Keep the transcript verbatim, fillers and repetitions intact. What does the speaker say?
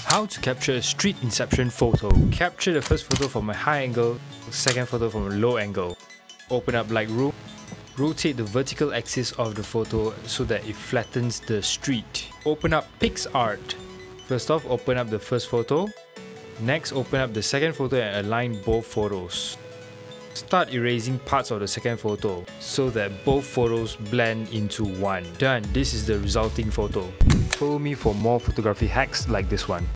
How to capture a street Inception photo. Capture the first photo from a high angle, second photo from a low angle. Open up Lightroom. Rotate the vertical axis of the photo so that it flattens the street. Open up Pics Art. First off, open up the first photo. Next, open up the second photo and align both photos. Start erasing parts of the second photo so that both photos blend into one. Done, this is the resulting photo. Follow me for more photography hacks like this one.